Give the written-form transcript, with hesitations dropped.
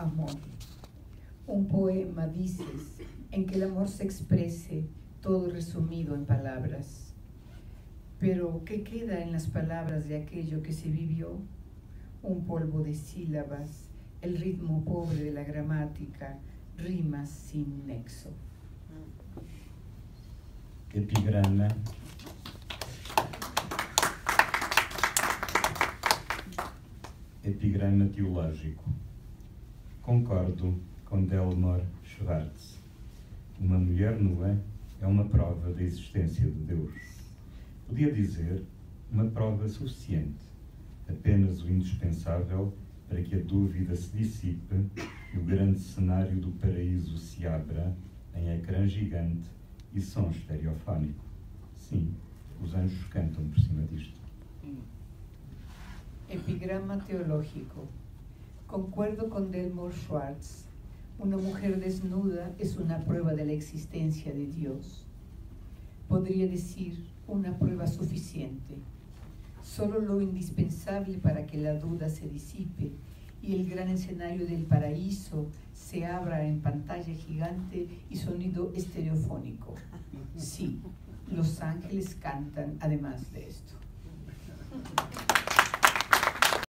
amor. Un poema, dices, en que el amor se exprese, todo resumido en palabras. Pero, ¿qué queda en las palabras de aquello que se vivió? Un polvo de sílabas, el ritmo pobre de la gramática, rimas sin nexo. Epigrama. Epigrama teológico. Concordo com Delmore Schwartz. Uma mulher nua é uma prova da existência de Deus. Podia dizer, uma prova suficiente, apenas o indispensável para que a dúvida se dissipe e o grande cenário do paraíso se abra em ecrã gigante e som estereofónico. Sim, os anjos cantam por cima disto. Epigrama teológico. Concuerdo con Delmore Schwartz. Una mujer desnuda es una prueba de la existencia de Dios. Podría decir, una prueba suficiente. Solo lo indispensable para que la duda se disipe y el gran escenario del paraíso se abra en pantalla gigante y sonido estereofónico. Sí, los ángeles cantan además de esto.